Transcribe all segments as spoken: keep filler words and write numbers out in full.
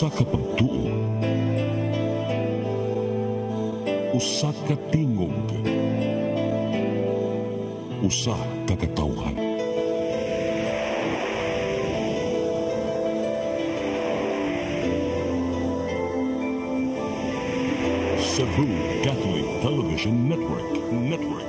Usa ka pagtuo, usa ka tingog, usa ka katawhan. Cebu Catholic Television Network. Network.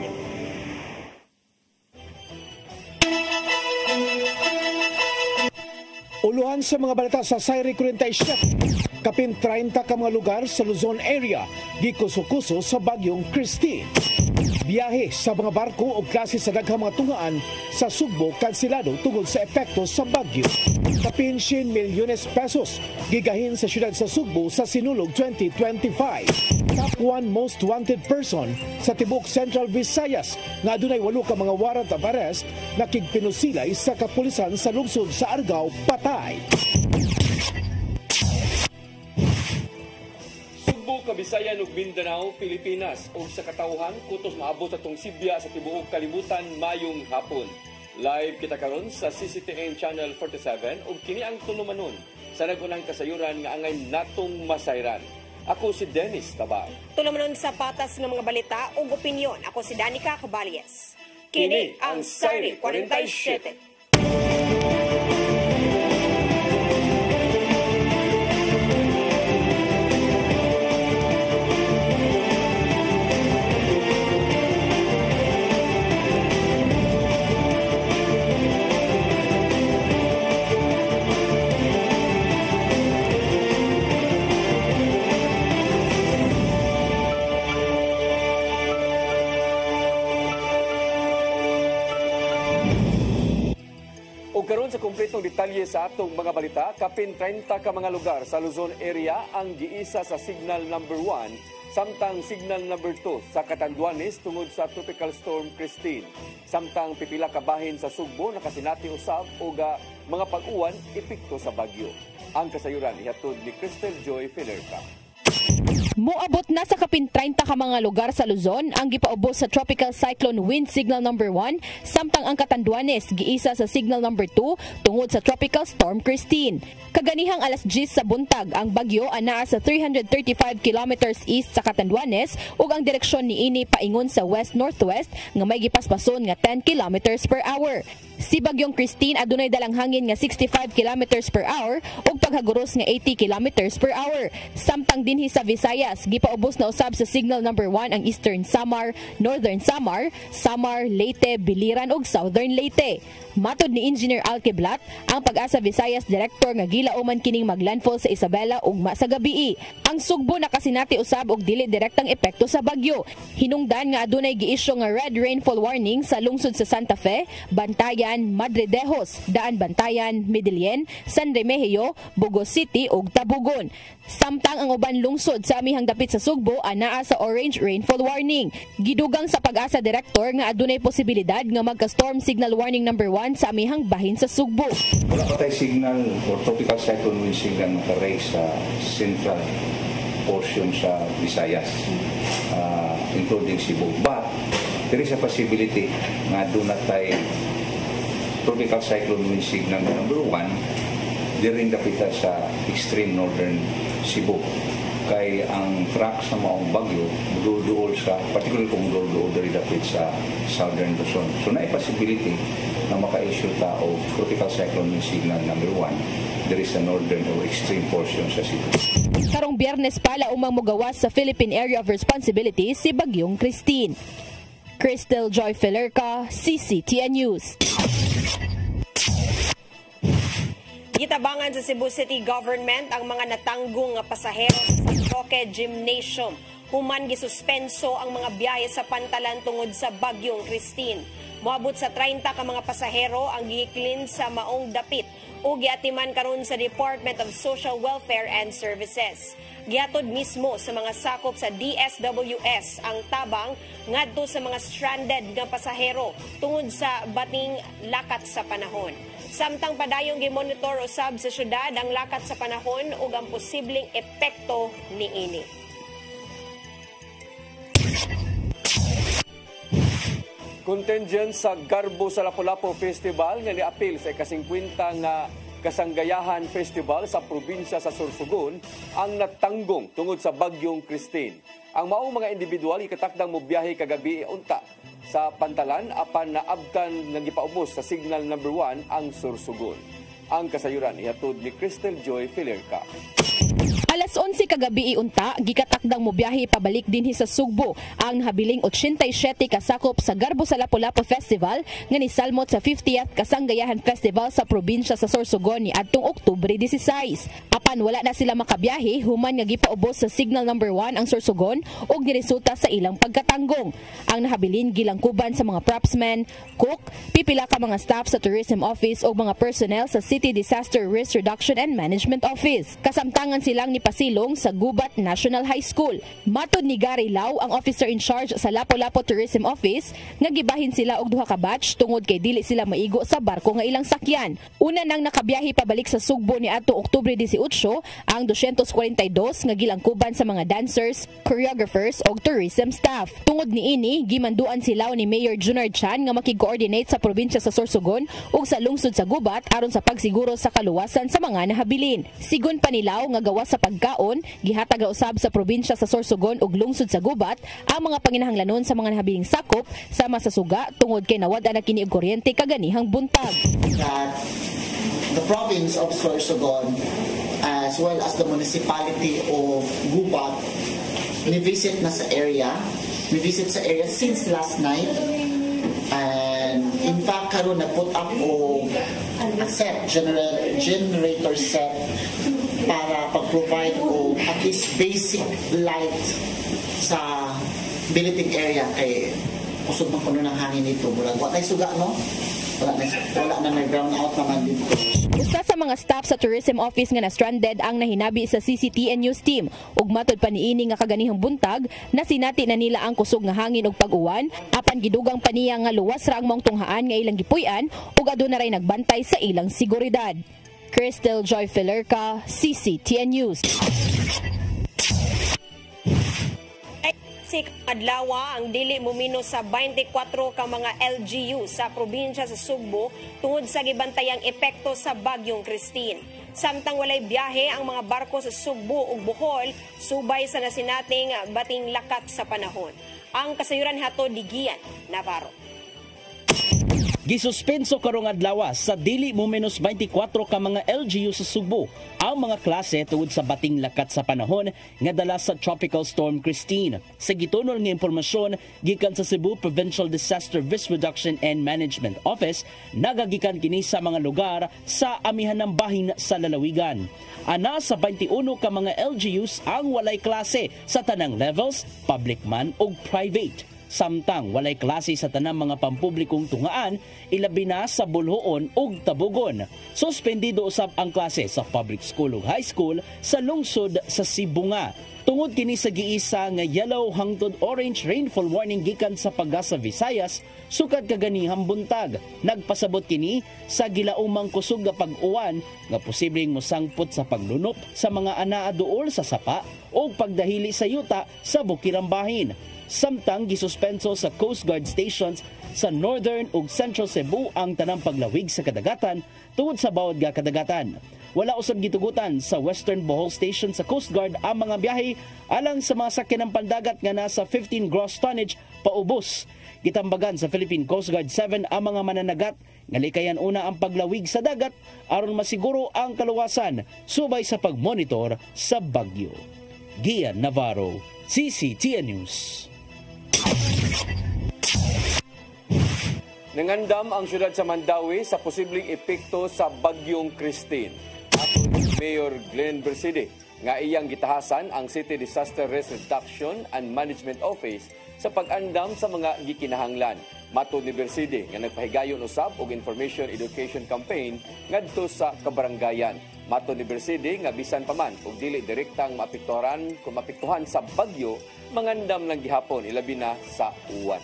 Uluhan sa mga balita sa Sayri forty-seven, kapin thirty ka mga lugar sa Luzon area gikuso-kuso sa bagyong Christine. Biyahe sa mga barko o klase sa daghang mga tungaan sa Sugbo kansilado tungod sa epekto sa bagyo. Kapin siyam milyones pesos gigahin sa siyudad sa Sugbo sa Sinulog twenty twenty-five. Top one most wanted person sa tibok Central Visayas nga adunay walo ka mga warrant of arrest na kigpinusilay sa kapulisan sa lungsod sa Argao, patay. Kabisayan ug Mindanao, Pilipinas ug sa katawhan kutos maabot sa tong Sibya sa tibuok kalibutan mayong hapon. Live kita karon sa C C T N Channel forty-seven ug kini ang tulumanon sa nagunang kasayuran nga angay natong masayran. Ako si Dennis Tabay. Tulumanon sa patas ng mga balita ug opinyon. Ako si Danica Caballes. Kini ang Sayri forty-seven. Karon sa kumpletong detalye sa atong mga balita, kapin thirty ka mga lugar sa Luzon area ang giisa sa signal number one, samtang signal number two sa Catanduanes tungod sa Tropical Storm Christine. Samtang pipila ka bahin sa Sugbo nakasinati usab og mga pag-uwan epekto sa bagyo. Ang kasayuran ihatod ni Crystal Joy Filerca. Moabot na sa kapin thirty ka mga lugar sa Luzon ang gipaubos sa Tropical Cyclone Wind Signal number one, samtang ang Catanduanes giisa sa Signal number two tungod sa Tropical Storm Christine. Kaganihang alas ten sa buntag ang bagyo anaa sa three hundred thirty-five kilometers east sa Catanduanes ug ang direksyon niini paingon sa west-northwest nga may gipaspason nga ten kilometers per hour. Si Bagyong Christine adunay dalang hangin nga sixty-five kilometers per hour ug paghaguros nga eighty kilometers per hour. Samtang dinhi sa Visayas, gipaubos na usab sa signal number one ang Eastern Samar, Northern Samar, Samar, Leyte, Biliran ug Southern Leyte. Matod ni Engineer Al Kiblat, ang Pag-asa Visayas Director nga gilauman kining maglandfall sa Isabela ugma sa gabii. Ang Sugbo nakasinati usab og dili direktang epekto sa bagyo. Hinungdan nga adunay gi-issue nga red rainfall warning sa lungsod sa Santa Fe, Bantayan, Madridejos, Daan Bantayan, Medellin, San Remigio, Bugos City ug Tabugon. Samtang ang uban lungsod sa amihang dapit sa Sugbo anaa sa orange rainfall warning. Gidugang sa Pag-asa Director nga adunay posibilidad nga magka-storm signal warning number one sa amihang bahin sa Sugbo. Wala pa tayo signal or tropical cyclone wind signal makaray sa central portion sa Visayas, uh, including Cebu. But there is a possibility nga doon na tayo tropical cyclone wind signal number one during dapita sa extreme northern Cebu. Kay ang track sa maong bagyo duol sa, particularly kung duol dari dapit sa southern Luzon. So na possibility na maka-issue ta o tropical cyclone wind signal number one there is a northern or extreme portion sa Cebu. Karong Biyernes pala umang mogawas sa Philippine Area of Responsibility si Bagyong Christine. Crystal Joy Filerca, C C T N News. Gitabangan sa Cebu City Government ang mga natanggong nga pasahero sa Roque Gymnasium. Human gisuspenso ang mga biyahe sa pantalan tungod sa Bagyong Christine. Moabot sa thirty ka mga pasahero ang gihiklin sa maong dapit o giatiman karon sa Department of Social Welfare and Services. Gihatod mismo sa mga sakop sa D S W S ang tabang ngadto sa mga stranded nga pasahero tungod sa bating lakat sa panahon. Samtang padayong gimonitor usab sa syudad ang lakat sa panahon ug ang posibleng epekto niini. Contingent sa Garbo sa Lapu-Lapu Festival nga niapil sa ikasingkwenta nga Kasanggayahan Festival sa probinsya sa Sorsogon ang natanggong tungod sa bagyong Christine. Ang maong mga individual ikatakdang mobiyahe kagabi unta sa Pantalan apan naabtan nagipaubos sa signal number one ang Sorsogon. Ang kasayuran ihatod ni Crystal Joy Filerca. Alas onse kagabi unta, gikatakdang mobiyahe pabalik dinhi sa Sugbo ang nahabiling eighty-seven kasakop sa Garbo sa Lapu-Lapu Festival nga nisalmot sa fiftieth Kasanggayahan Festival sa probinsya sa Sorsogon niadtong Oktubre sixteen. Apan wala na sila makabiyahe human nga gipaubos sa signal number one ang Sorsogon ug niresulta sa ilang pagkatanggong. Ang nahabilin gilangkuban sa mga propsmen, cook, pipila ka mga staff sa Tourism Office ug mga personnel sa City Disaster Risk Reduction and Management Office. Kasamtangan silang ni pasilong sa Gubat National High School. Matod ni Gary Lau, ang officer in charge sa Lapu-Lapu Tourism Office, nga gibahin sila og duha ka batch tungod kay dili sila maigo sa barko nga ilang sakyan. Una nang nakabiyahe pabalik sa Sugbo ni adto Oktubre eighteen ang two forty-two nga gilangkuban sa mga dancers, choreographers og tourism staff. Tungod niini, gimanduan silaw ni Mayor Junard Chan nga makig-coordinate sa probinsya sa Sorsogon ug sa lungsod sa Gubat aron sa pagsiguro sa kaluwasan sa mga nahabilin. Sigon pa nilaw nga gawas sa pagkaon, gihatag usab sa probinsya sa Sorsogon ug lungsod sa Gubat ang mga panginahanglanon sa mga nahabiling sakop sama sa suga tungod kay nawad na kini og kuryente kaganihang buntag. That the province of Sorsogon as well as the municipality of Gubat ni-visit na sa area, ni-visit sa area since last night, and in fact karon na-put up o a set, general, generator set para pag-provide o at least basic light sa billeting area kay usog man kuno ng hangin nito. Wala na suga, no? Wala na, wala na may brown out naman dito. Usa sa mga staff sa Tourism Office nga na-stranded ang nahinabi sa C C T N News team ug matod pa niini nga kaganihang buntag na sinati na nila ang kusog nga hangin ug pag-uwan apan gidugang pa niya nga luwas ra ang mong tunghaan nga ilang gipuy-an ug aduna ray nagbantay sa ilang seguridad. Crystal Joy Filerca, C C T N News. Adlawa ang dili mumino sa twenty-four ka mga L G U sa probinsya sa Sugbo tungod sa gibantayang epekto sa bagyong Christine. Samtang walay biyahe ang mga barko sa Sugbo ug Bohol subay sa nasinating bating lakat sa panahon. Ang kasayuran hato di Gian Navarro. Gisuspenso karong adlaw sa dili mo menos twenty-four ka mga L G U sa Sugbo ang mga klase tungod sa bating lakat sa panahon nga dala sa Tropical Storm Christine. Sa gitunol nga impormasyon gikan sa Cebu Provincial Disaster Risk Reduction and Management Office, nagagikan kini sa mga lugar sa amihan ng bahin sa lalawigan. Ana sa twenty-one ka mga L G Us ang walay klase sa tanang levels, public man ug private. Samtang walay klase sa tanang mga pampublikong tungaan, ilabi na sa Bulhoon ug Tabugon. Suspendido usab ang klase sa public school ug high school sa lungsod sa Sibunga. Tungod kini sa giisa nga yellow hangtod orange rainfall warning gikan sa Pagasa Visayas, sukad kaganihang buntag. Nagpasabot kini sa gilaumang kusog nga pag-uwan nga posibleng mosangpot sa paglunop sa mga anaa duol sa sapa o pagdahili sa yuta sa bukirang bahin. Samtang gisuspenso sa Coast Guard stations sa Northern ug Central Cebu ang tanang paglawig sa kadagatan tungod sa bawod nga kadagatan. Wala usab gitugutan sa Western Bohol Station sa Coast Guard ang mga biyahe alang sa mga sakyanang pandagat nga nasa fifteen gross tonnage paubos. Gitambagan sa Philippine Coast Guard seven ang mga mananagat nga likayan una ang paglawig sa dagat aron masiguro ang kaluwasan subay sa pagmonitor sa bagyo. Gian Navarro, C C T N News. Nangandam ang syudad sa Mandawi sa posibleng epekto sa bagyong Christine. Ato ni Mayor Glenn Berside nga iyang gitahasan ang City Disaster Risk Reduction and Management Office sa pag-andam sa mga gikinahanglan. Matod ni Berside nga nagpahigayon usab og information education campaign ngadto sa kabaranggayan. Matod ni Berside nga bisan pa man og dili direktang maapektuhan kung maapektuhan sa bagyo, mangandam lang gihapon ilabi na sa uwan.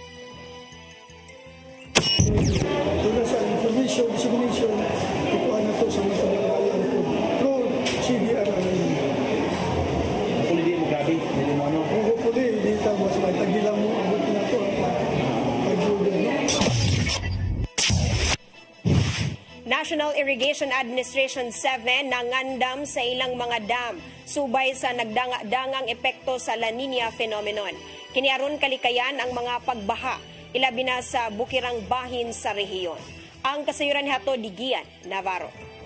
Tungkol sa information dissemination, ikuan na to sa mga kabaranggayan ko. Through C D R R. Hopefully di mo grabe, hindi mo ano. Hopefully, hindi tayo mas may tagilang mo ang buti na to. Pag-google, no? National Irrigation Administration seven nangandam sa ilang mga dam subay sa nagdanga-dangang epekto sa La Nina phenomenon. Kiniaron kalikayan ang mga pagbaha, ilabi na sa bukirang bahin sa rehiyon. Ang kasayuran hato Digian Navarro.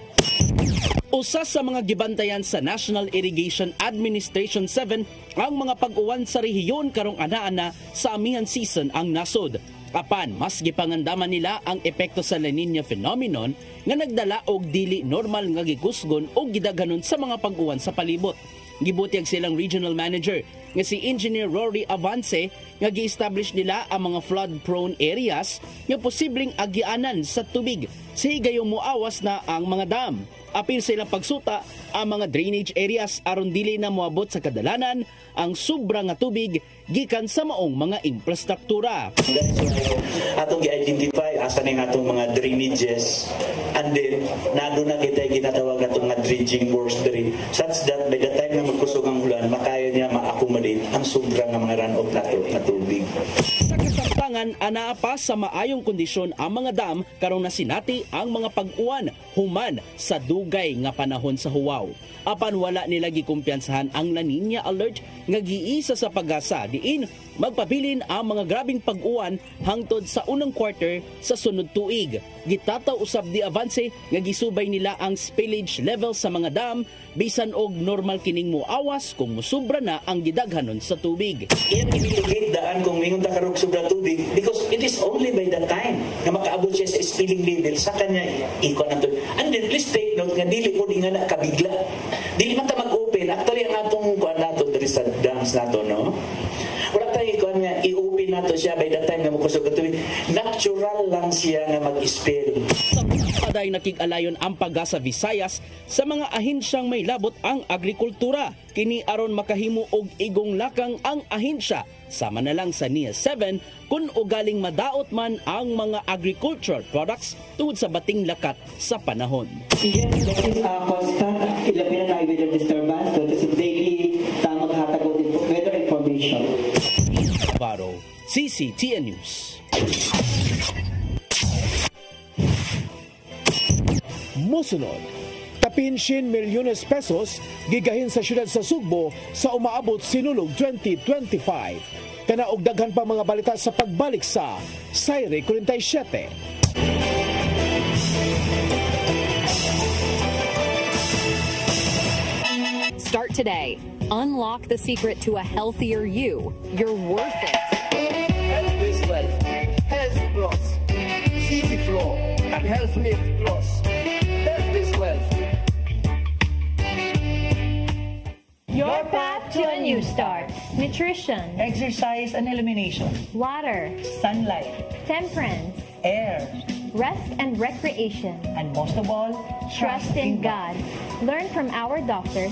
Usa sa mga gibantayan sa National Irrigation Administration seven ang mga pag-uwan sa rehiyon karong ana-ana sa amihan season ang nasod. Apan, mas gipangandaman nila ang epekto sa La Nina phenomenon nga nagdala og dili normal nga gikusgon o gidaghanon sa mga pag-uwan sa palibot. Gibutiag silang regional manager nga si Engineer Rory Avance nga gi-establish nila ang mga flood-prone areas nga posibleng agianan sa tubig sa higayong moawas na ang mga dam. Apil sa ilang pagsuta ang mga drainage areas aron dili na moabot sa kadalanan ang sobra nga tubig gikan sa maong mga infrastruktura. Atong gi-identify asa ning atong mga drainages and then nado na kita ginatawag atong mga dredging works diri such that by the time na magkusog ang ulan makayo niya ma-accommodate ang sobra nga mga runoff nato nga tubig. Sa kasamtangan, anaa pa sa maayong kondisyon ang mga dam karong nasinati ang mga pag-uwan human sa dugay nga panahon sa huwaw. Apan wala nila gikumpiyansahan ang La Nina alert nga giisa sa pag-asa diin magpabilin ang mga grabing pag-uwan hangtod sa unang quarter sa sunod tuig. Gitataw usab di Avance nga gisubay nila ang spillage level sa mga dam bisan og normal kining moawas kung musubra na ang gidaghanon sa tubig. Iyan i-mitigate daan kung mingon ta karog sobra tubig because it is only by the time nga makaabot siya sa spilling level sa kanya ikon nato. And then please take note nga dili ko di nga na kabigla. Dili man ta mag-open. Actually ang atong kuan nato diri sa dams nato no. Wala tayo ikuan nga i-open nato siya by the time nga makusog ang tubig. Natural lang siya nga mag-spill. Paday nakig-alayon ang pag-asa Visayas sa mga ahensyang may labot ang agrikultura. Kini aron makahimo og igong lakang ang ahensya sama na lang sa N I A seven kung ugaling madaot man ang mga agricultural products tungod sa bating lakat sa panahon. Yes, that is uh, constant. Ilabi na na weather disturbance. That is daily tamang hatagod weather information. Navarro, C C T N News. Mosunod, kapin siyam milyones pesos gigahin sa siyudad sa Sugbo sa umaabot sinulog twenty twenty-five. Kana og daghan pa mga balita sa pagbalik sa Sayre forty-seven. Start today. Unlock the secret to a healthier you. You're worth it. Health Base Wealth, Health Plus, C C Flow, and Health Lift Plus. Health Base Wealth. Your path to a new start. Nutrition, exercise and elimination, water, sunlight, temperance, air, rest and recreation, and most of all, trust in God. Learn from our doctors.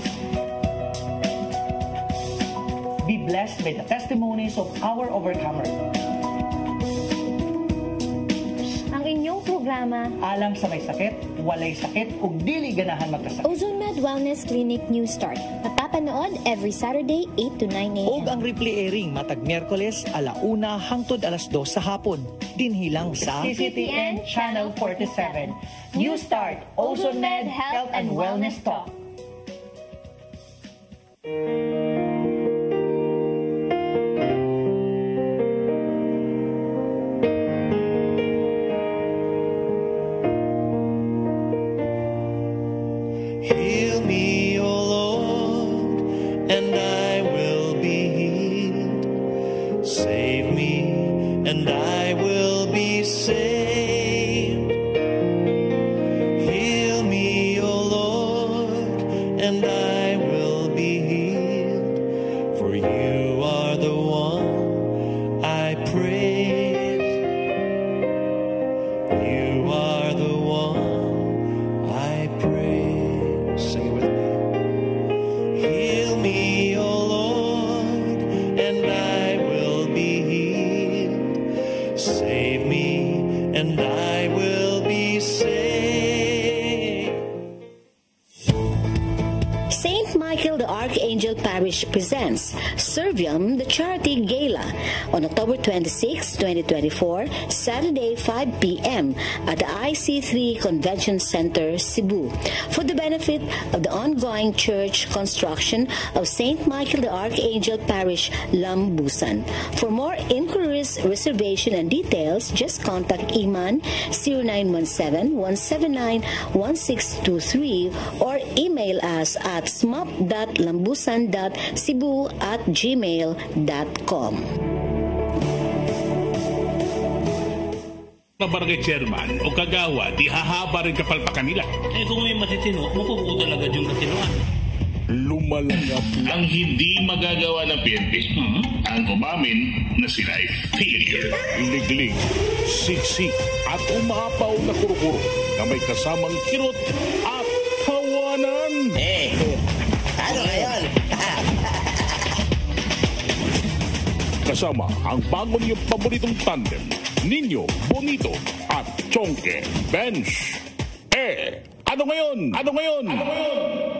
Be blessed by the testimonies of our overcomers. Ang inyong programa, alang sa may sakit, walay sakit, ug dili ganahan magkasakit. Ozone Med Wellness Clinic New Start. Napapanood every Saturday eight to nine a m. Og ang replay airing matag Miyerkules alauna hangtod alas dos sa hapon. Dinhilang sa C C T N Channel forty-seven. New Start, Ozone Med Health and Wellness Talk. Heal me, O Lord, and I will be healed. Save me, and I will be saved. Heal me, O Lord, and I will be healed. For you are the one I praise. You are the one I praise. Sing it with me. Heal me, O Lord, and I will be healed. Save me, and I will be saved. Saint Michael the Archangel Path Parish presents Servium, the Charity Gala on October twenty-sixth, twenty twenty-four, Saturday, five p.m. at the I C three Convention Center, Cebu, for the benefit of the ongoing church construction of Saint Michael the Archangel Parish, Lambusan. For more inquiries, reservation, and details, just contact Iman zero nine one seven, one seven nine, one six two three or email us at smop dot lambusan dot cebu at gmail dot com. Na barangay chairman o kagawa, di hahaba rin kapalpakan nila. Eh kung may matitino, mapuputo talaga yung matinoan. Lumalangap ang hindi magagawa ng P N P. Hmm? Ang umamin na sila ay failure. Liglig, siksik at umapaw na kuro-kuro na may kasamang kirot at kawanan. Eh, ano ngayon? Kasama ang bago niyong paboritong tandem, Ninyo, Bonito at Chonke Bench. Eh, ano ngayon? Ano ngayon? Ano ngayon?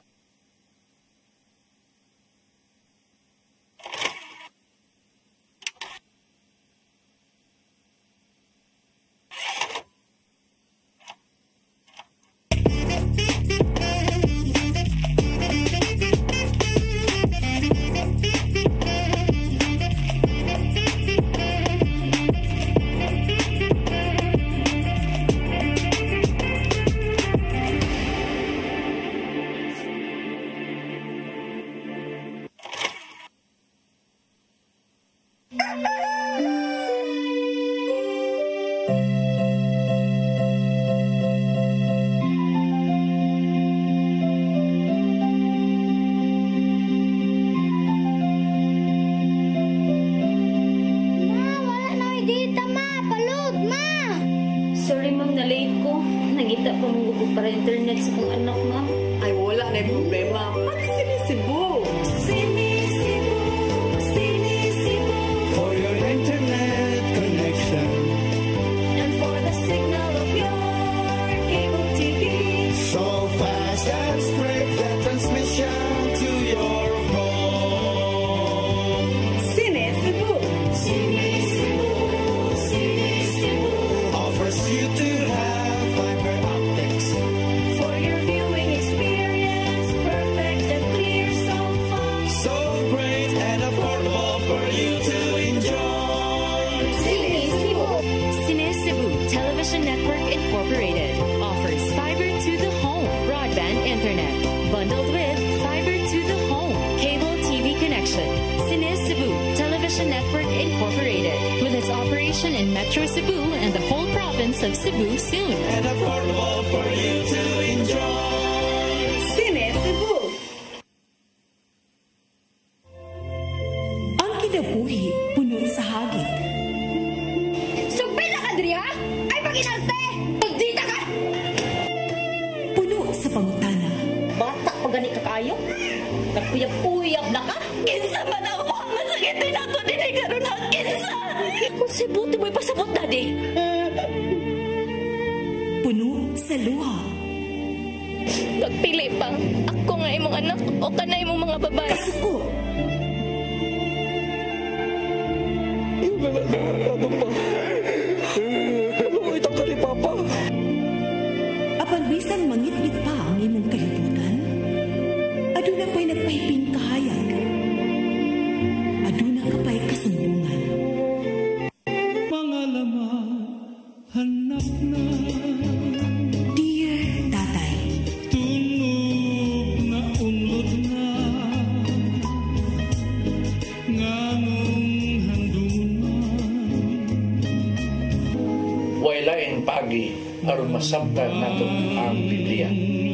aron masabtan nato ang Biblia.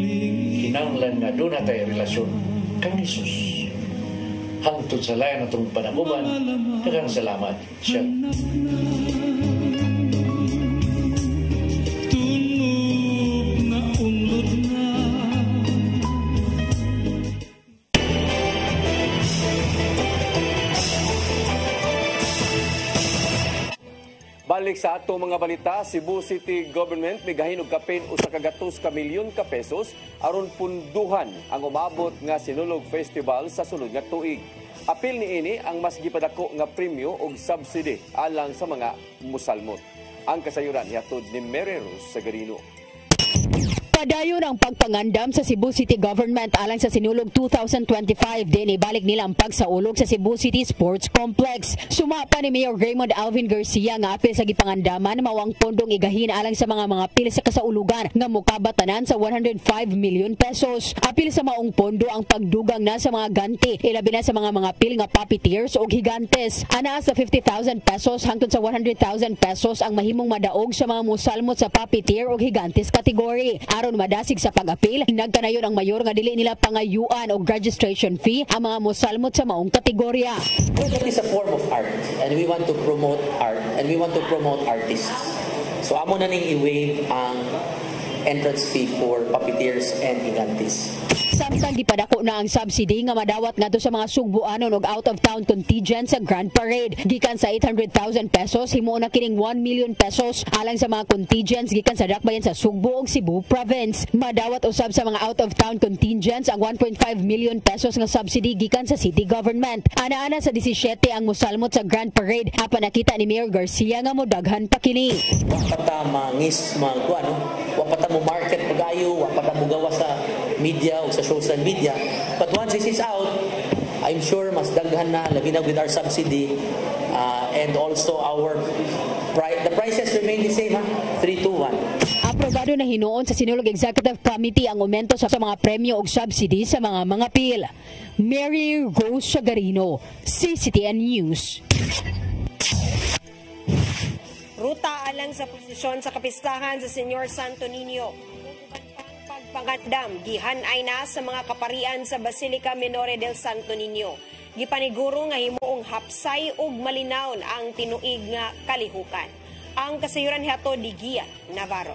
Kinahanglan nga doon natay relasyon kang Jesus. Hangtod sa layan natong panaguban, daghang salamat siya. Balik sa atong mga balita, Cebu City Government migahin og kapin usa ka gatos ka milyon ka pesos aron punduhan ang umabot nga Sinulog Festival sa sunod nga tuig. Apil ni ini ang mas gipadako nga premyo og subsidy alang sa mga musalmot. Ang kasayuran hiatod ni Mary Rose Sagarino. Padayon ang pagpangandam sa Cebu City Government alang sa Sinulog two thousand twenty-five din ibalik nila ang pagsaulog sa Cebu City Sports Complex. Sumapa ni Mayor Raymond Alvin Garcia nga apil sa gipangandaman mawang pondong igahin alang sa mga mga apil sa kasaulugan nga mukabatanan sa one hundred five million pesos. Apil sa maong pondo ang pagdugang na sa mga ganti, ilabi na sa mga mga apil nga puppeteers o gigantes. Ana sa fifty thousand pesos hangtod sa one hundred thousand pesos ang mahimong madaog sa mga musalmot sa puppeteer o gigantes category. Aron madasig sa pag-apil, nagkanayon ang mayor nga dili nila pangayuan og registration fee ang mga musalmot sa maong kategorya. It is a form of art and we want to promote art and we want to promote artists. So amo na ning i-waive ang entrance fee for puppeteers and gigantes. Samtang gipadako na ang subsidy nga madawat ngadto sa mga sugbuanon og out-of-town contingent sa Grand Parade. Gikan sa eight hundred thousand pesos, himo na kining one million pesos alang sa mga contingents gikan sa dakbayan sa Sugbo ug Cebu Province. Madawat usab sa mga out-of-town contingents ang one point five million pesos nga subsidy gikan sa city government. Ana-ana sa seventeen ang musalmot sa Grand Parade, apan nakita ni Mayor Garcia nga modaghan pa kini. Wa pa mangis magkuan, no? Wa pa mo market pagayo, wa pa mo gawa sa media o sa social media. But once this is out, I'm sure mas daghan na, labi na with our subsidy uh, and also our pri- the prices remain the same, ha? three two one. Aprobado na hinuon sa Sinulog Executive Committee ang aumento sa mga premyo o subsidy sa mga mga pil. Mary Rose Sagarino, C C T N News. Ruta alang sa posisyon sa kapistahan sa Senyor Santo Niño. Pagpangandam, gihanay na sa mga kaparian sa Basilica Minore del Santo Niño. Gipaniguro nga himuong hapsay ug malinawon ang tinuig nga kalihukan. Ang kasayuran hiato di Gia Navarro.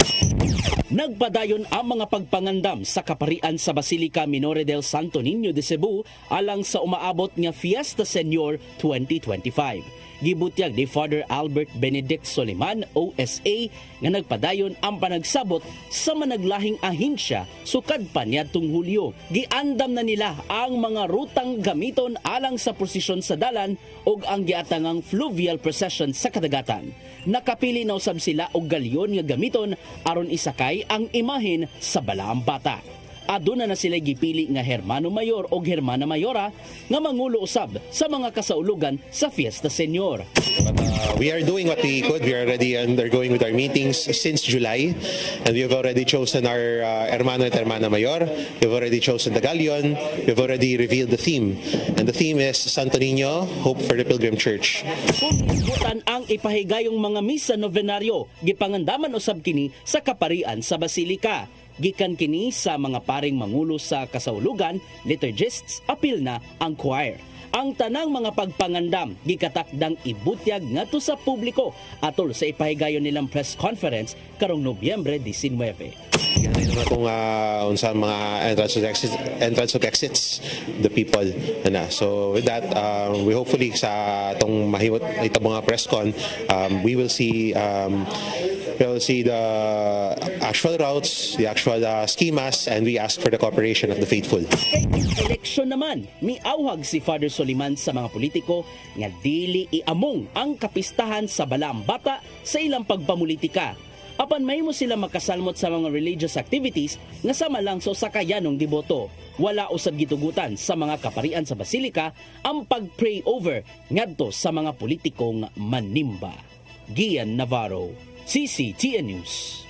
Nagpadayon ang mga pagpangandam sa kaparian sa Basilica Minore del Santo Niño de Cebu alang sa umaabot nga Fiesta Senyor twenty twenty-five. Gibutyag ni Father Albert Benedict Soliman, O S A, nga nagpadayon ang panagsabot sa managlahing ahensya sukad pa niadtong Hulyo. Giandam na nila ang mga rutang gamiton alang sa prosesyon sa dalan ug ang giatangang fluvial procession sa kadagatan. Nakapili na usab sila og galyon nga gamiton aron isakay ang imahen sa balaang bata. Aduna na sila gipili nga Hermano Mayor o Hermana Mayora nga mangulo usab sa mga kasaulugan sa Fiesta Senyor. But, uh, we are doing what we could. We are already undergoing with our meetings since July, and we have already chosen our uh, Hermano at Hermana Mayor. We have already chosen the Galleon. We have already revealed the theme, and the theme is Santo Niño, Hope for the Pilgrim Church. Kung isgutan ang ipahigayong mga misa novenaryo, gipangandaman usab kini sa kaparian sa Basilika. Gikan kini sa mga paring mangulo sa kasaulugan, liturgists, apil na ang choir. Ang tanang mga pagpangandam gikatakdang ibutyag ngadto sa publiko atol sa ipahigayon nilang press conference karong Nobyembre nineteen. Yan ay naman kung uh, unsa mga entrance of exits, entrance of exits the people na. So with that, uh, we hopefully sa atong mahimot ito mga press con, um, we will see um, we will see the actual routes, the actual uh, schemas, and we ask for the cooperation of the faithful. Eleksyon naman, miawhag si Father Soliman sa mga politiko nga dili iamong ang kapistahan sa balaang bata sa ilang pagpamulitika. Apan may mo sila makasalmot sa mga religious activities nga sama lang sa sakayanong deboto. Wala usab gitugutan sa mga kaparian sa Basilika ang pag-pray over ngadto sa mga politikong manimba. Gian Navarro, C C T N News.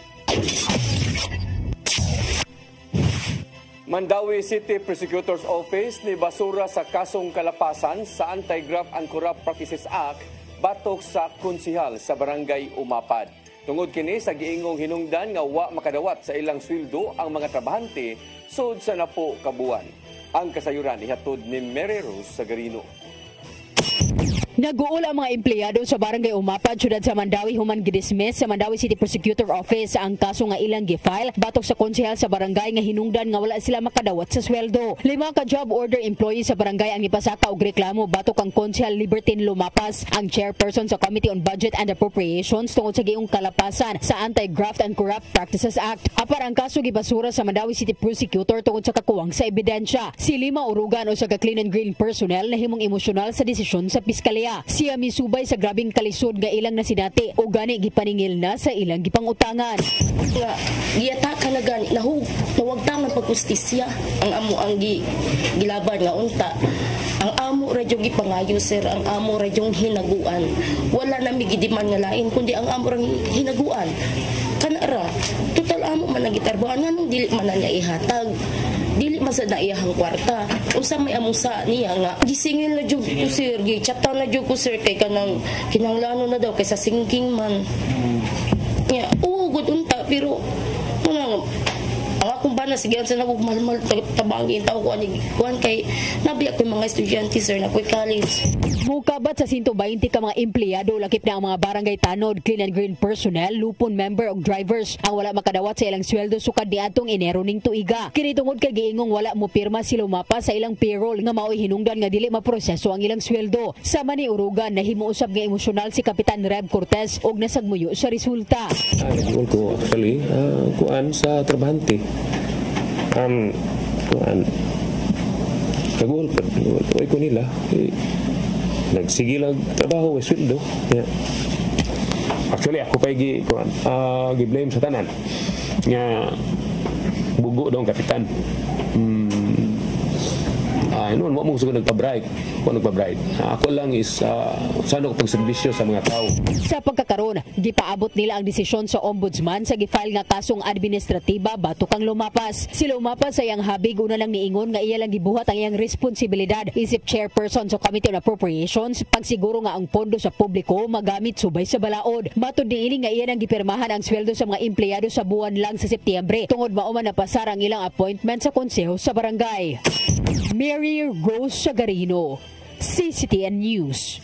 Mandawi City Prosecutor's Office ni basura sa kasong kalapasan sa Anti-Graft and Corrupt Practices Act batok sa konsihal sa Barangay Umapad. Tungod kini sa giingong hinungdan nga wa makadawat sa ilang sweldo ang mga trabahante sud sa napo kabuan. Ang kasayuran ihatod ni Mary Rose Sagarino. Naguol ang mga empleyado sa Barangay Umapad, syudad sa Mandawi human gidismiss sa Mandawi City Prosecutor Office ang kaso nga ilang gifile batok sa konsehal sa barangay nga hinungdan nga wala sila makadawat sa sweldo. Lima ka job order employees sa barangay ang ipasaka og reklamo batok ang konsehal Libertine Lumapas, ang chairperson sa Committee on Budget and Appropriations tungod sa giung kalapasan sa Anti-Graft and Corrupt Practices Act. Apar ang kaso gibasura sa Mandawi City Prosecutor tungod sa kakuwang sa ebidensya. Si Lima Urugan o sa ka-clean and green personnel na himong emosyonal sa desisyon sa piskalya. Siya misubay sa grabing kalisod nga ilang nasinati o gani gipaningil na sa ilang gipangutangan. Nga giyata ka na gani nahug nawagtangan pagkustisya ang amo ang gi, gilaban nga unta. Ang amo radyo gipangayo sir, ang amo radyong hinaguan. Wala na migidiman nga lain kundi ang amo rang hinaguan. Kanara total amo man nagitarbuhan nganong dili man na niya ihatag. Dili man sa naiyahang kwarta. Usa may amusa niya nga gisingil na jud ko sir, gi-chatan na jud ko sir kay kanang kinahanglanon na daw kaysa singking man. Ya, oo gud unta pero ano ang akong bana sige sa nagugmalmal tabangin tao ko ani kuan kay nabiya ko mga estudyante sir na koy college. Mukabat sa one hundred twenty ka mga empleyado lakip na ang mga barangay tanod, clean and green personnel, lupon member ug drivers ang wala makadawat sa ilang sweldo sukad niadtong Enero ning tuiga. Kini tungod kay giingong wala mo pirma si Lumapas sa ilang payroll nga mao'y hinungdan nga dili maproseso ang ilang sweldo. Sama ni Urugan nahimo usab nga emosyonal si Kapitan Reb Cortez og nasagmuyo sa resulta. Nagul ko actually uh, kuan sa trabahante. Um kuan kagul ko ko nila. Eh, nagsigilag trabaho with sweldo. Yeah. Actually ako pa gi uh, gi blame sa tanan. Nga bugo daw ang kapitan. Hmm. Ay noon mo mo gusto nagpa-bribe. Kung nagpa-bribe. Uh, ako lang is uh, saan ako pagserbisyo sa mga tao. Sa pagkakaroon, gipaabot nila ang desisyon sa ombudsman sa gifile nga kasong administratiba batok kang Lumapas. Si Lumapas ay ang habig una lang niingon nga iya lang gibuhat ang iyang responsibilidad isip chairperson sa Committee on Appropriations pagsiguro nga ang pondo sa publiko magamit subay sa balaod. Matod niini nga iya nang gipirmahan ang sweldo sa mga empleyado sa buwan lang sa Setyembre tungod mao man napasar ang ilang appointment sa konseho sa barangay. Mary Rose Sagarino, C C T N News.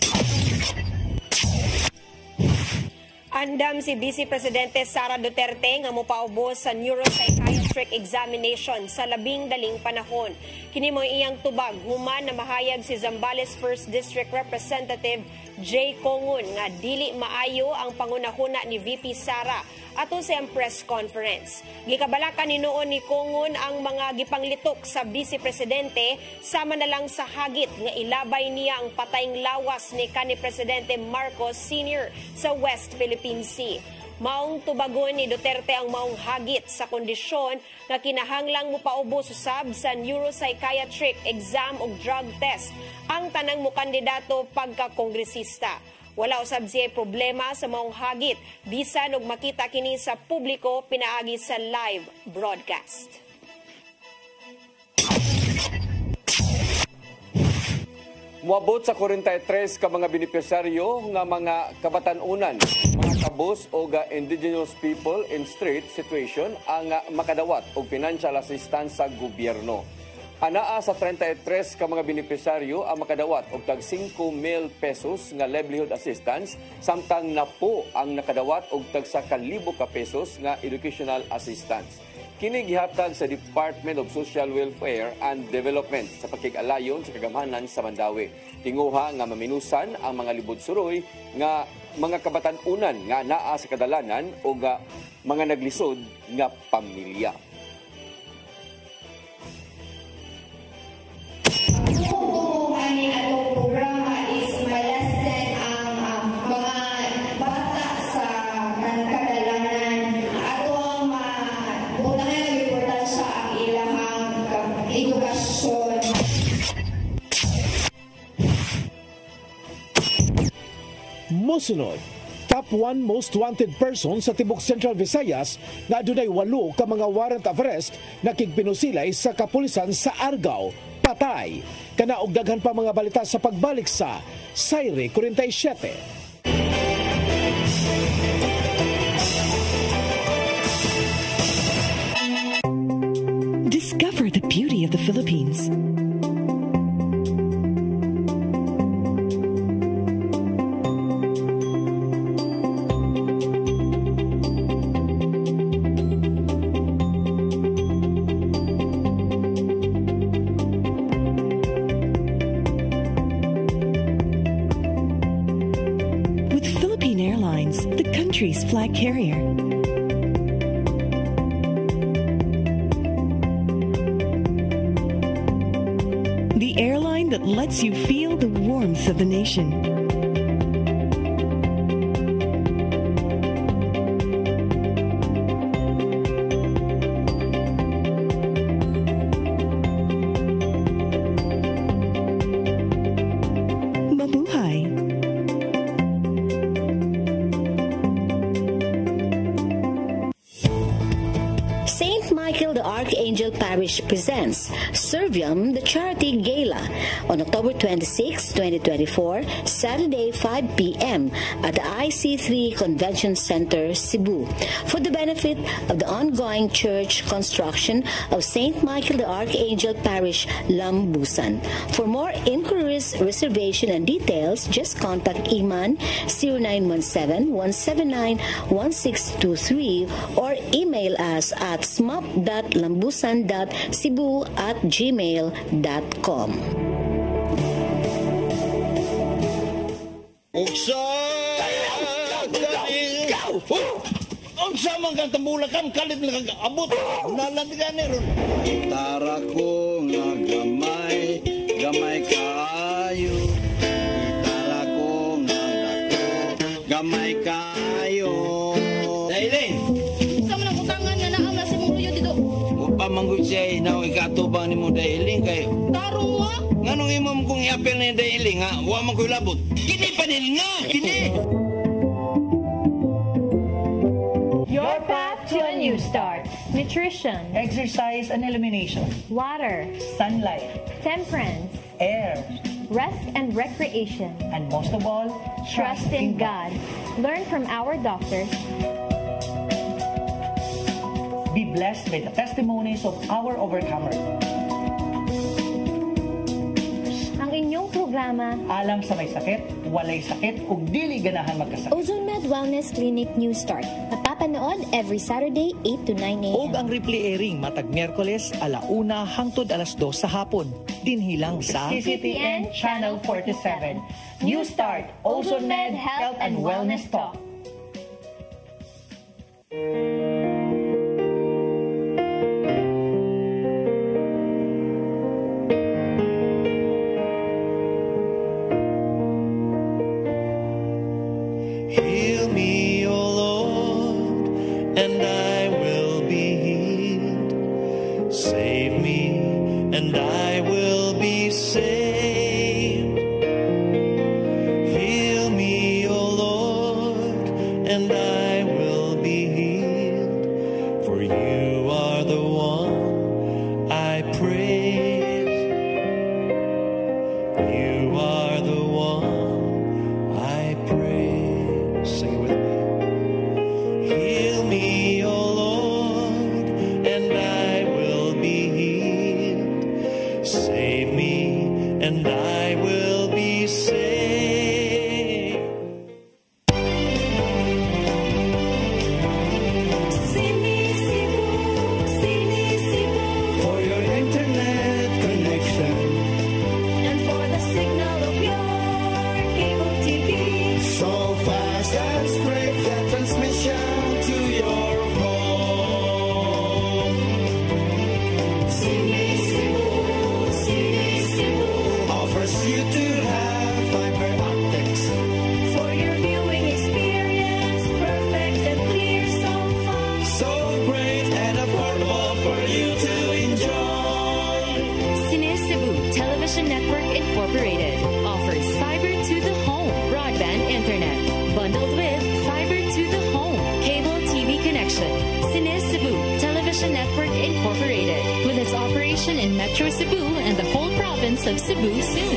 Andam si Vice Presidente Sara Duterte nga mopaubos sa neuropsychiatric examination sa labing daling panahon. Kini mo iyang tubag human na mahayag si Zambales first District Representative Jay Congon nga dili maayo ang pangunahuna ni V P Sara ato sa press conference. Gikabalakan ni noon ni Congon ang mga gipanglitok sa Vice Presidente sama na lang sa hagit nga ilabay niya ang patayng lawas ni kanhi Presidente Marcos Senior sa West Philippine Sea. Maong tubagon ni Duterte ang maong hagit sa kondisyon nga kinahanglang mopaubos usab sa neuropsychiatric exam ug drug test ang tanang mo kandidato pagka-kongresista. Wala usab siya problema sa maong hagit bisan og makita kini sa publiko pinaagi sa live broadcast. Muabot sa forty-three ka mga benepisyaryo nga mga kabatan-unan, mga kabus o ga indigenous people in street situation ang makadawat og financial assistance sa gobyerno. Anaa sa thirty-three ka mga benepisyaryo ang makadawat og tag five mil pesos nga livelihood assistance samtang napo ang nakadawat og tag one thousand ka pesos nga educational assistance. Kini gihatag sa Department of Social Welfare and Development sa pakig-alayon sa kagamhanan sa Mandawi. Tinguha nga maminusan ang mga libod suroy nga mga kabatan-unan nga naa sa kadalanan o nga mga naglisod nga pamilya. Mosunod, top one most wanted person sa tibok Central Visayas na adunay walo ka mga warrant of arrest na kigpinusilay sa kapulisan sa Argao, patay. Kana og daghan pa mga balita sa pagbalik sa Sayre forty-seven. Discover the beauty of the Philippines. country's flag carrier. The airline that lets you feel the warmth of the nation. Archangel Parish presents Servium, the Charity Gala on October twenty-sixth, twenty twenty-four, Saturday, five p m at the I C three Convention Center, Cebu, for the benefit of the ongoing church construction of Saint Michael the Archangel Parish, Lambusan. For more inquiries, reservation, and details, just contact Iman zero nine one seven, one seven nine, one six two three or email us at smop dot lambusan dot cebu at gmail dot com. Uksa! Uksa man kang tambulakan, kalit na kang abot. Nalandigan ni ron. Tara ko nga gamay, gamay kaayo. Tara ko nga dako, gamay kaayo. Dailing! Isa mo lang utangan nga naam na si mong luyo dito. Pamanggod siya, na ikatubang ni mo Dailing kay... Tarong mo? Nganong imam kong iapel ni Dailing ha? Huwag man ko'y labot. Kini panil nga! Kini! Your path to a new start. Nutrition, exercise and elimination, water, sunlight, temperance, air, rest and recreation, and most of all, trust in God. Learn from our doctors. Be blessed by the testimonies of our overcomers. Ang inyong programa, alam sa may sakit, walay sakit, ug dili ganahan magkasakit. OzoneMed Wellness Clinic New Start. Napapanood every Saturday, eight to nine a m Og ang replay airing matag Miyerkules alauna hangtod alas dos sa hapon. Dinhilang sa C C T N Channel forty-seven. New Start, OzoneMed Health and Wellness Talk. Heal me, O Lord, and I will be healed. Save me, and I will be saved. Heal me, O Lord, and I will be healed. For you are the one I praise. You are the one I praise. Sing it with me. Heal me, O Lord, and I will be healed. Save me, and I will be saved. For your internet connection And for the signal of your cable T V. so fast and straight, the transmission to your home. Sini Cebu, Sini Cebu. Offers you to have fiber optics. For your viewing experience, perfect and clear so far. So great and affordable for you to enjoy. Cine Cebu Television Network Incorporated offers fiber to the home broadband internet bundled with fiber to the home cable T V connection. Cine Cebu Television Network Incorporated with its operation in Metro Cebu and the whole province of Cebu soon.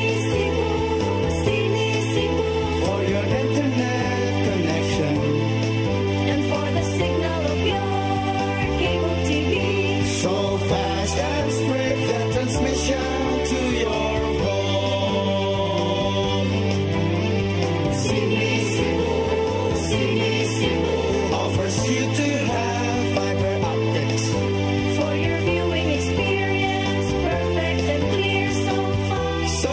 For your internet connection. And for the signal of your cable T V. So fast and straight, the transmission to your home. Sini Cebu, Sini Cebu. Offers you to have fiber optics. For your viewing experience, perfect and clear so far. So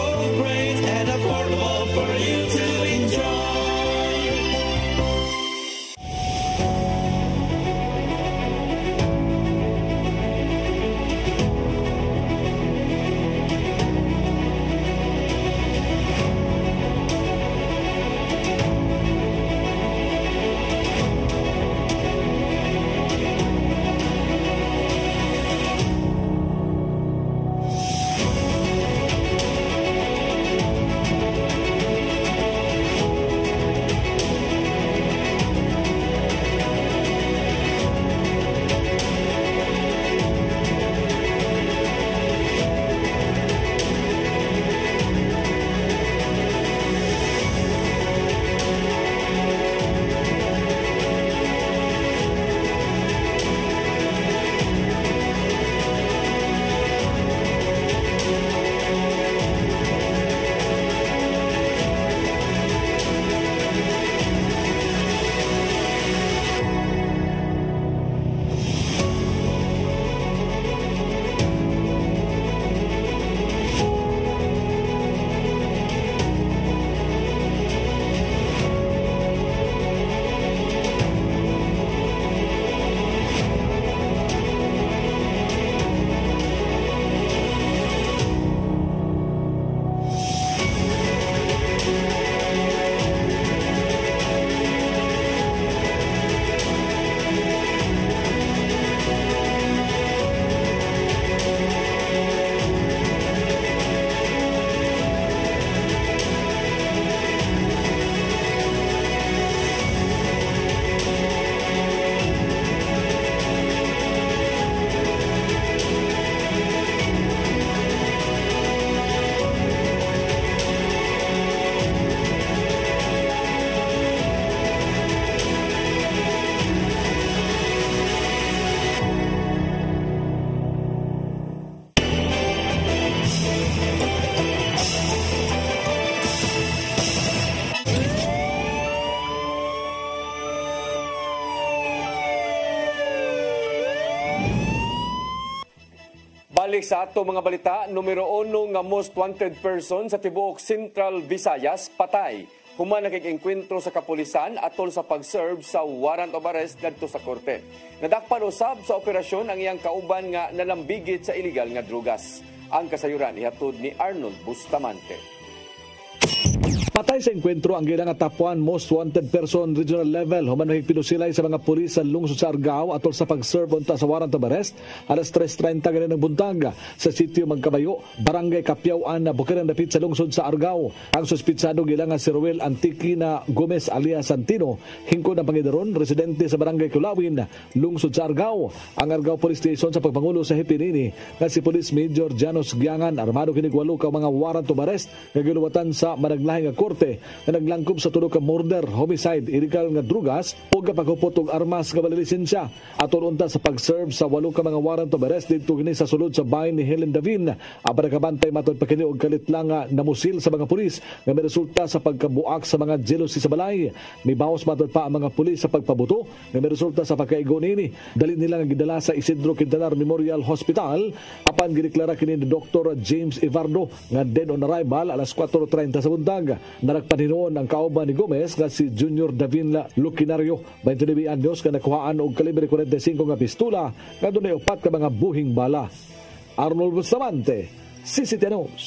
Balik sa ato mga balita, numero uno nga most wanted person sa tibuok Central Visayas patay. Human nakik-enkwentro sa kapulisan atol sa pag-serve sa warrant of arrest ngadto sa korte. Nadakpan usab sa operasyon ang iyang kauban nga nalambigit sa illegal nga drugas. Ang kasayuran ihatod ni Arnold Bustamante. Patay sa enkwentro ang gilang atapuan most wanted person regional level. Human pinusilay sa mga pulis sa lungsod sa Argao atol sa pag-serve unta sa warrant of arrest alas tres treinta ganin ng buntag sa sitio Magkabayo, Barangay Kapyawan na Bukirang dapit sa lungsod sa Argao. Ang suspitsado gilang si Roel Antiqui na Gomez alias Santino, hingkod ng Pangidaron, residente sa Barangay Kulawin, lungsod sa Argao. Ang Argao Police Station sa pagpangulo sa hipinini nga si Police Major Janos Giangan, armado kinigwalo ka mga warrant of arrest nga giluwatan sa managlahi nga korte na naglangkob sa tulo ka murder, homicide, illegal nga drugas o kapagkupot og armas nga balilisensya. Atol unta sa pag-serve sa walo ka mga warrant of arrest dito gini sa sulod sa bahin ni Helen Davin. Aba nakabantay matod pa kini og kalit lang nga namusil sa mga pulis nga may resulta sa pagkabuak sa mga jealousy sa balay. May bawas matod pa ang mga pulis sa pagpabuto nga may resulta sa pagkaigo nini. Dali nila nga gidala sa Isidro Quintanar Memorial Hospital apan gideklara kini ni Doctor James Ivardo nga dead on arrival alas kwatro treinta sa buntag. Paninoon ang kauban ni Gomez nga si Junior Davin Lucinario, twenty-nine anyos, nga nakuhaan og kalibre forty-five nga pistula nga dunay upat ka mga buhing bala. Arnold Bustamante, C C T News.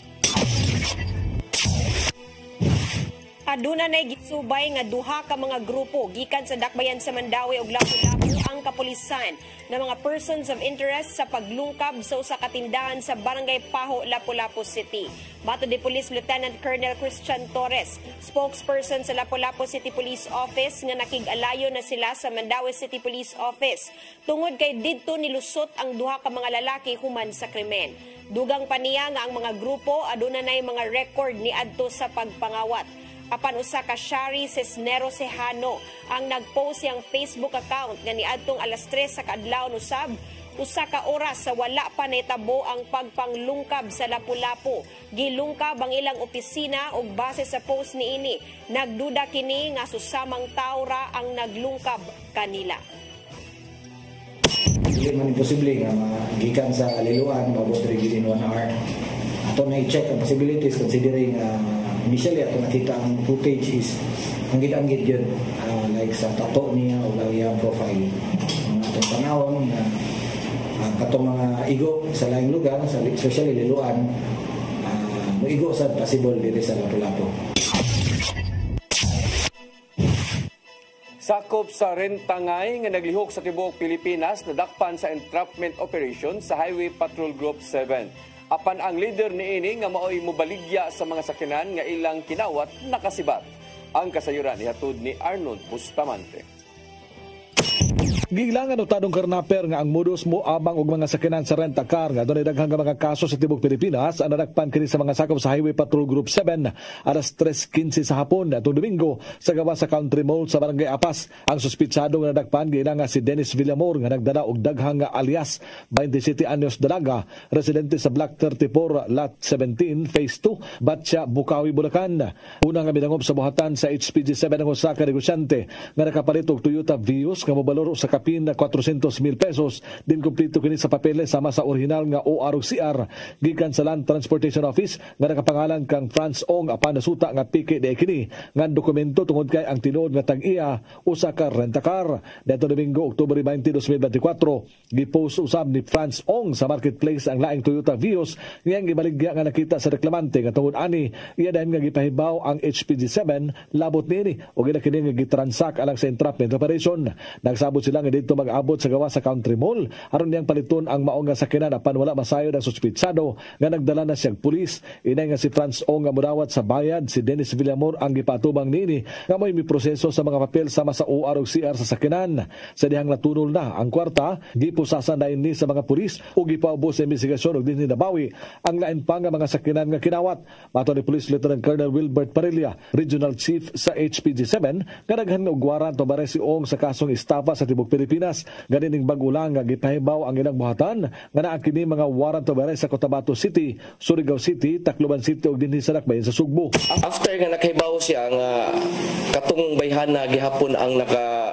Aduna nay gisubay nga duha ka mga grupo gikan sa Dakbayan sa Mandawi ug Lapu-Lapu ang kapulisan na mga persons of interest sa paglungkab sa usa ka tindahan sa Barangay Paho, Lapu-Lapu City. Bato di Police Lieutenant Colonel Christian Torres, spokesperson sa Lapu-Lapu City Police Office, nga nakig-alayo na sila sa Mandawi City Police Office tungod kay didto nilusot ang duha ka mga lalaki human sa krimen. Dugang pa niya nga ang mga grupo aduna nay mga record ni adto sa pagpangawat. Apan usa ka Shari Cisnero Sejano ang nagpost siyang Facebook account nga niadtong alas tres sa kaadlaw usab, usa ka oras sa wala pa nahitabo ang pagpanglungkab sa Lapu-Lapu. Gilungkab ang ilang opisina ug base sa post niini, nagduda kini nga susamang tao ra ang naglungkab kanila. Dili man imposible nga magikan sa Aliluan maabot rin gilin one hour. Ato na i-check ang possibilities considering uh, initially ato nakita ang footage is ang gitanggit yun uh, like sa tato niya o iyang profile. Ang atong panahon na uh, katong mga igo sa laing lugar, sa especially Liluan, uh, mo igo sa possible diri sa Lapu-Lapu. Sakop sa Rentangay nga naglihok sa tibuok Pilipinas nadakpan sa entrapment operation sa Highway Patrol Group seven. Apan ang leader niini nga maoy mobaligya sa mga sakinan nga ilang kinawat nakasibat. Ang kasayuran ihatod ni Arnold Bustamante. Gilangan o tanong karnaper nga ang modus mo abang og mga sakinan sa rent-a-car nga doon ay daghang mga kaso sa tibok Pilipinas ang nadakpan kini sa mga sakop sa Highway Patrol Group seven alas tres quince sa hapon atong Domingo sa gawa sa Country Mall sa Barangay Apas. Ang suspitsado nga nadakpan gina nga si Dennis Villamor nga nagdala og daghang nga alias twenty-seven anyos dalaga, residente sa Block thirty-four Lot seventeen Phase two, Batya, Bukawi, Bulacan. Una nga midangob sa buhatan sa H P G seven ang usa ka negosyante nga nakapalit og Toyota Vios nga mobalor sa kapin na kwatro-sentos mil pesos. Din kumpleto kini sa papeles sama sa original nga O R ug C R gikan sa Land Transportation Office nga nakapangalan kang Franz Ong apan nasuta nga P K D kini nga dokumento tungod kay ang tinuod nga tag-iya usa ka rent-a-car. Dito Domingo, Oktubre twenty, twenty twenty-four, gipost usab ni Franz Ong sa marketplace ang laing Toyota Vios ngayang gibaligya nga nakita sa reklamante nga tungod ani iya dayon nga gipahibaw ang H P G seven labot niini o gina kini nga gitransak alang sa entrapment operation. Nagsabot sila nga dito mag-abot sa gawa sa Country Mall aron niyang paliton ang maong nga sakinan apan wala masayod ang suspitsado nga nagdala na siyang pulis. Inay nga si Franz Ong nga mudawat sa bayad, si Dennis Villamor ang gipatubang niini nga may miproseso sa mga papel sama sa O R ug C R sa sakinan. Sa dihang natunol na ang kwarta, gipusasan na ini sa mga pulis ug gipaubos sa investigasyon ug dinhi nabawi ang lain pa nga mga sakinan nga kinawat. Mato ni Police Lieutenant Colonel Wilbert Parilla, Regional Chief sa H P G seven, nga daghan og warrant o bare si Ong sa kasong estafa sa tibok Pilipinas. Ganining bagulang nga gipahibaw ang ilang buhatan nga naa kini mga warrant of arrest sa Cotabato City, Surigao City, Tacloban City ug dinhi sa Dakbayan sa Sugbo. After nga nakahibaw siya nga katong bayhana gihapon ang naka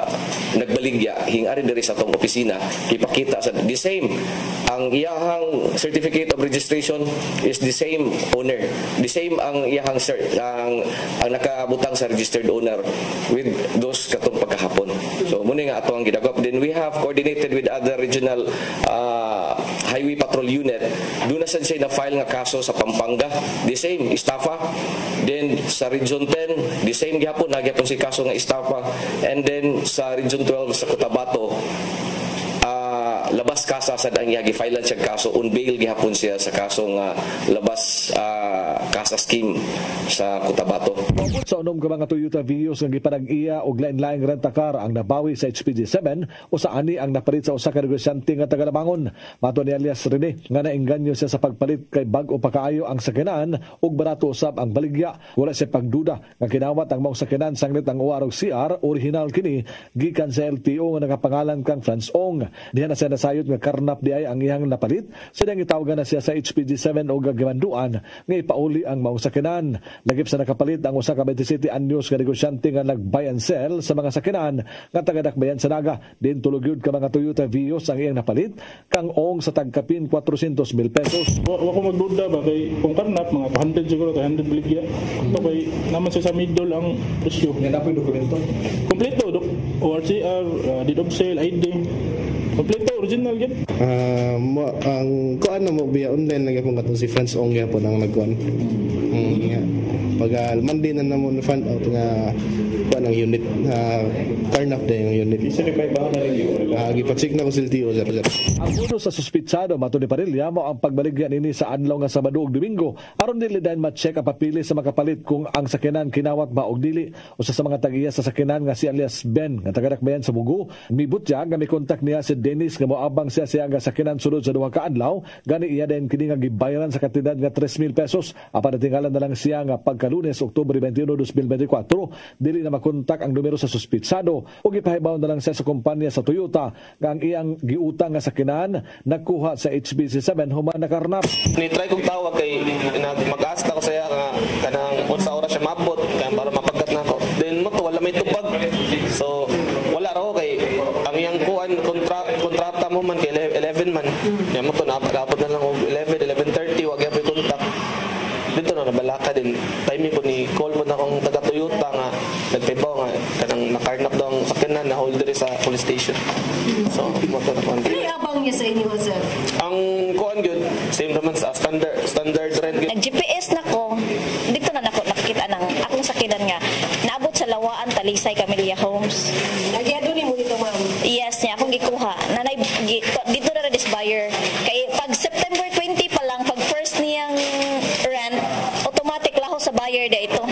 nagbaligya hingari diri sa tong opisina ipakita sa the same ang iyahang certificate of registration is the same owner, the same ang iyahang ang, ang nakabutang sa registered owner with those katong pagkahapon. So muna nga ato ang ginagawa. Then we have coordinated with other regional uh, highway patrol unit. Doon na sad siya na file nga kaso sa Pampanga, the same Estafa. Then sa Region ten, the same gihapon nagyapon si kaso nga Estafa. And then sa Region twelve sa Cotabato, uh, labas kasa sa dang yagi filean siya kaso on bail gihapon siya sa kasong uh, labas uh, kasa scheme sa Cotabato. Sa unom ka mga Toyota Vios nga gipanag-iya og lain-laing rent-a-car ang nabawi sa H P G seven o sa ani ang napalit sa usa ka negosyante nga taga-Labangon. Mato ni alias Rene nga naengganyo siya sa pagpalit kay bag-o pa kaayo ang sakyanan ug barato usab ang baligya. Wala siya pagduda nga kinawat ang maong sakyanan sanglit ang uwarog C R original kini gikan sa L T O nga nagapangalan kang Franz Ong. Diha na siya nasayod nga karnap di ay ang iyang napalit. Sidang itawagan na siya sa H P G seven o gagimanduan nga ipauli ang maong sakyanan. Lagip sa nakapalit ang usa ka twenty-seven anyos nga negosyante nga nag-buy and sell sa mga sakyanan nga taga-Dakbayan sa Naga. Din tulog yun ka mga Toyota Vios ang iyang napalit kang Ong sa tagkapin four hundred mil pesos. Wa ko magduda ba kay kung karnap mga two hundred siguro two hundred baligya. Ito kay naman siya sa middle ang presyo. Nga napoy dokumento. Kompleto dok O R C R, uh, deed of sale, I D. Kompleto original gid. Ah, uh, ang kuan na mo biya online lagi pong katong si Franz Ong gyapon ang nagkuan. Mm, yeah. Pag uh, Monday na namon find out nga kuan ang unit uh, karnap day ang unit. Isa ni kay ba na rin. Ah, gipa-check na ko sa L T O sir. Ang uno sa suspitsado mato ni Parilya mo ang pagbaligya nini sa adlaw nga Sabado ug Domingo aron dili dayon ma-check ang papili sa makapalit kung ang sakyanan kinawat ba og dili. Usa sa mga tag-iya sa sakyanan nga si alias Ben nga taga-Dakbayan sa Mugu, mibutya nga may kontak niya si Dennis nga moabang siya siya nga sakyanan sulod sa duha ka adlaw gani iya din kini nga gibayaran sa kantidad nga three mil pesos. Apan natinggalan na lang siya nga pagka-Lunes Oktubre twenty-one, two thousand twenty-four dili na makontak ang numero sa suspitsado ug ipahibaw na lang siya sa kompanya sa Toyota nga ang iyang giutang nga sakyanan nagkuha sa H B C seven human nakarnap. Ni try kong tawag kay mag-ask ako sa iya nga kanang unsa oras siya mabot kay para mapagat na ako. Then mo to wala may tubag. So wala ra ko kay ang iyang kuan kontra kontrata mo man kay eleven man. Nya mo to naabot na lang og eleven, eleven thirty wag gyapon kontak. Dito na nabalaka din. Timing ko ni call mo na akong taga Toyota nga nagpaybaw nga kanang nakarnap daw ang sakyanan na hold diri sa police station. So, mo to na kon. Ano abang niya sa inyo, sir? Ang kuan gyud same naman sa standard standard rent gyud. Nag-G P S na ko. Dito na nako nakikita ng akong sakyanan nga naabot sa Lawaan, Talisay, Camellia Homes. Nagyado ni mo dito, ma'am? Yes, niya akong gikuha. Nanay dito na ra this buyer. Kay pag September twenty pa lang pag first niyang rent, automatic laho sa buyer da ito.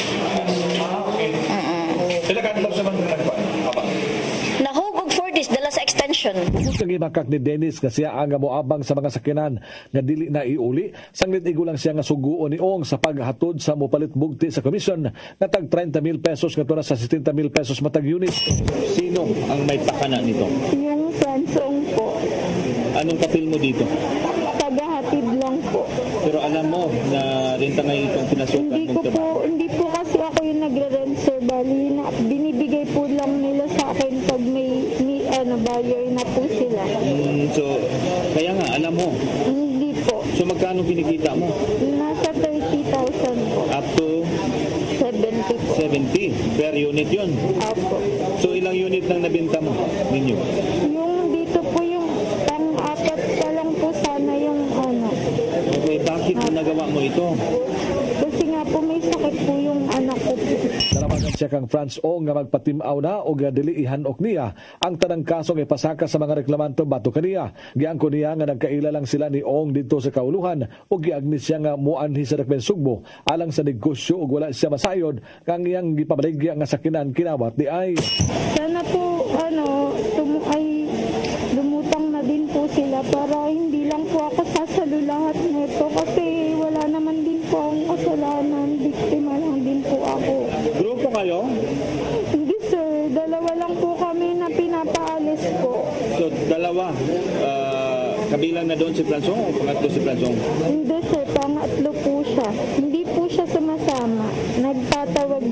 Sila kanto sa man nagpa. Nahugog for this dala sa extension. Kung makak ni Dennis nga siya ang moabang sa mga sakyanan nga dili na iuli, sanglit igo lang siya nga suguon ni Ong sa paghatod sa mopalit bugti sa komisyon nga tag thirty mil pesos nga na sa sixty mil pesos matag unit. Sino ang may pakana nito? Yung Franz Ong po. Anong papel mo dito? Tagahatid lang po. Pero alam mo na renta ngayon itong pinasukan hindi ko po, hindi po kasi ako yung nagre-rent, sir. Bali, na, binibigay po lang nila sa akin pag may, may ano, buyer na po sila. Mm, so, kaya nga, alam mo. Hindi po. So, magkano kinikita mo? Nasa thirty thousand po. Up to? seventy po. seventy per unit yun? Apo. So, ilang unit lang nabenta mo ninyo? Yung dito po yung pang-apat pa lang po sana yung ano. Okay, bakit uh, nagawa mo ito? Kasi nga po may sakit po yung anak ko po. Nalawagan siya kang Franz Ong nga magpatimaw na o dili ihanok niya ang tanang kasong ipasaka sa mga reklamanto bato kaniya. Giangko niya nga nagkaila lang sila ni Ong dito sa kauluhan o giagnis siya nga muanhi sa Dakbayan Sugbo alang sa negosyo ug wala siya masayod kang iyang gipabaligya nga sakinan kinawat di ay. Sana po ano tumu ay lumutang na din po sila para hindi lang po ako sasalo lahat nito kasi wala naman din po akong kasalanan, biktima lang din po ako. Grupo kayo? Hindi sir, dalawa lang po kami na pinapaalis po. So dalawa, uh, kabilang na doon si Franzong o pangatlo si Franzong? Hindi sir, pangatlo po siya. Hindi po siya sumasama. Nagtatawag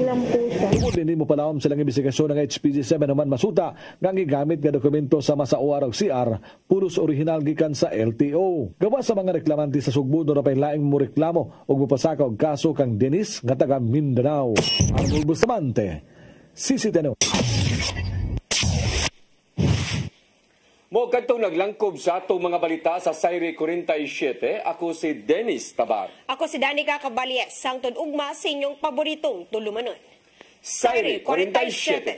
lang po siya. Tungod din mo palawom silang investigasyon ng H P G seven naman masuta nga gigamit nga dokumento sa Masauar og C R pulos original gikan sa L T O. Gawa sa mga reklamante sa Sugbo no pay laing mo reklamo og mopasaka og kaso kang Dennis nga taga Mindanao. Arnul Bustamante, C C T N. Mo kadtong naglangkob sa atong mga balita sa Sayre forty-seven, ako si Dennis Tabar. Ako si Danica Caballes, sangtod ugma sa inyong paboritong tulumanon. Sayre forty-seven.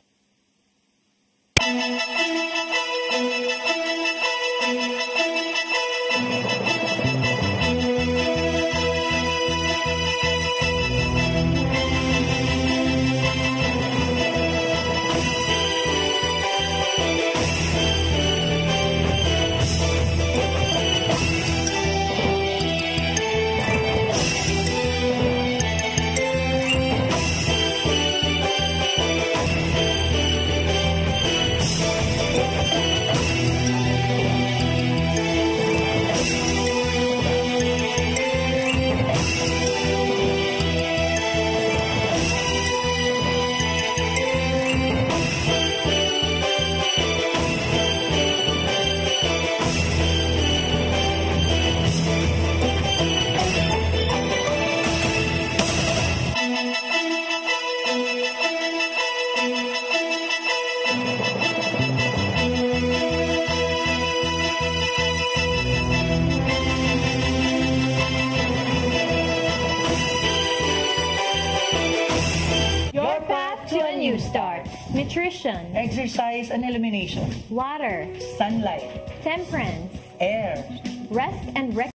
New Start. Nutrition, Exercise and elimination. water, Sunlight. temperance, Air. rest and rec-